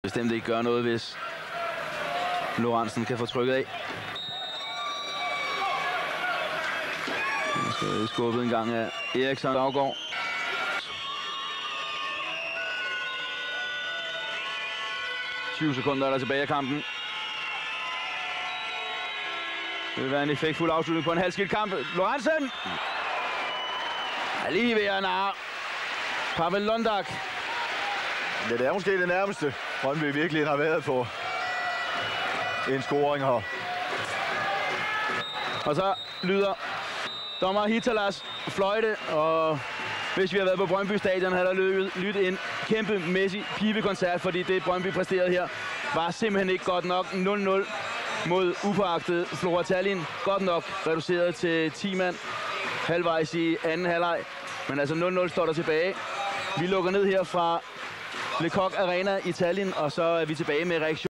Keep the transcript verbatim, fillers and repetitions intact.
Bestemt ikke gøre noget, hvis Lorentzen kan få trykket af. Nu skal skubbet en gang af Eriksson Daggaard. tyve sekunder er der tilbage af kampen. Det vil være en effektfuld afslutning på en halvskilt kamp. Lorentzen er lige ved at narre Pavel Londak. Ja, det er måske det nærmeste, Brøndby virkelig har været på en scoring her. Og så lyder dommer Hitalas fløjte, og hvis vi har været på Brøndby Stadion, havde der lyttet en kæmpemæssig pibekoncert, fordi det Brøndby præsterede her var simpelthen ikke godt nok. nul nul mod upåagtet Flora Tallinn. Godt nok reduceret til ti mand halvvejs i anden halvleg. Men altså nul nul står der tilbage. Vi lukker ned her fra Le Coq Arena i Tallinn, og så er vi tilbage med reaktion.